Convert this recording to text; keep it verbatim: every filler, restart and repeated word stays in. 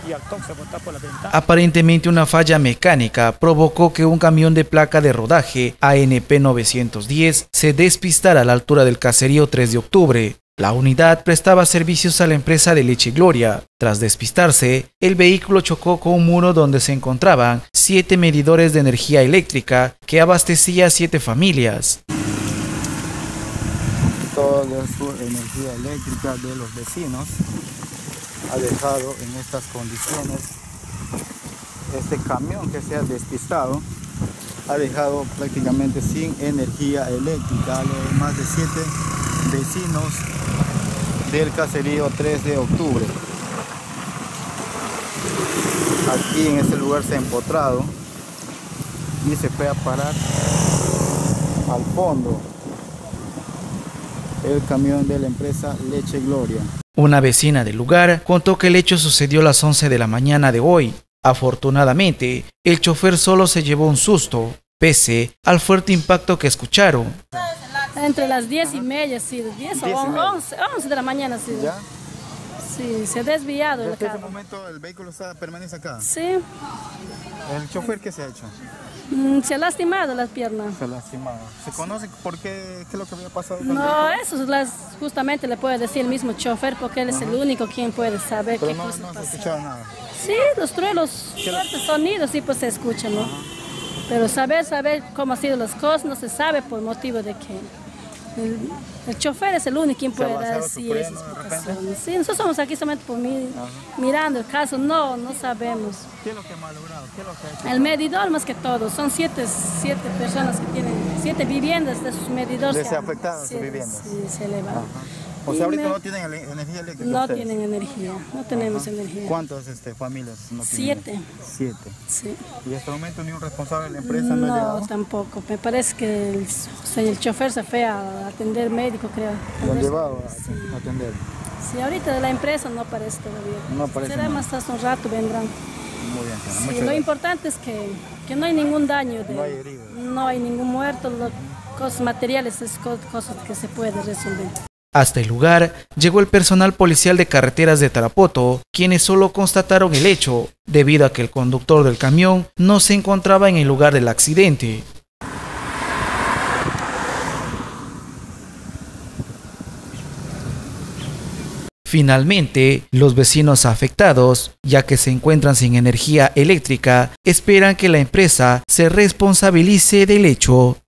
y al toque se botó por la ventana. Aparentemente una falla mecánica provocó que un camión de placa de rodaje A N P novecientos diez se despistara a la altura del caserío tres de octubre. La unidad prestaba servicios a la empresa de Leche Gloria. Tras despistarse, el vehículo chocó con un muro donde se encontraban siete medidores de energía eléctrica que abastecía a siete familias. Toda su energía eléctrica de los vecinos ha dejado en estas condiciones. Este camión que se ha despistado ha dejado prácticamente sin energía eléctrica a los más de siete vecinos del caserío tres de octubre. Aquí en este lugar se ha empotrado y se fue a parar al fondo el camión de la empresa Leche Gloria. Una vecina del lugar contó que el hecho sucedió a las once de la mañana de hoy. Afortunadamente, el chofer solo se llevó un susto, pese al fuerte impacto que escucharon. Entre las diez y media, sí, diez o once, once de la mañana, sí. ¿Ya? Sí, se ha desviado el carro. ¿En este momento el vehículo está, permanece acá? Sí. ¿El chofer qué se ha hecho? Mm, se ha lastimado las piernas. Se ha lastimado. ¿Se conoce por qué, qué es lo que había pasado con No, el eso las, justamente le puede decir el mismo chofer, porque él es uh-huh. el único quien puede saber Pero qué no, cosa no pasó. se escuchaba nada. Sí, los truenos, fuertes sonidos, sí, pues se escuchan, ¿no? Uh-huh. Pero saber, saber cómo han sido las cosas no se sabe por motivo de que el, el chofer es el único quien puede dar sí, esas explicaciones. Sí, nosotros somos aquí solamente por mi, mirando el caso, no, no sabemos. ¿Qué es lo que ha malogrado? ¿Qué es lo que ha hecho? El medidor más que todo, son siete, siete personas que tienen, siete viviendas de sus medidores. ¿Les ha afectado sus viviendas? Sí, se elevan. O sea, ahorita me... no tienen energía eléctrica. No ustedes. tienen energía, no tenemos Ajá. energía. ¿Cuántas este, familias no tienen? Siete. Siete. Sí. ¿Y hasta el momento ni un responsable de la empresa no, no ha llegado? No, tampoco. Me parece que el, o sea, el chofer se fue a atender médico, creo. ¿Lo han llevado a sí. atender? Sí, ahorita de la empresa no aparece todavía. No aparece. Será más hasta un rato, vendrán. Muy bien, sí, Muchas lo gracias. importante es que, que no hay ningún daño. De, no hay heridos. No hay ningún muerto. Lo, cosas materiales es cosas que se puede resolver. Hasta el lugar llegó el personal policial de carreteras de Tarapoto, quienes solo constataron el hecho, debido a que el conductor del camión no se encontraba en el lugar del accidente. Finalmente, los vecinos afectados, ya que se encuentran sin energía eléctrica, esperan que la empresa se responsabilice del hecho.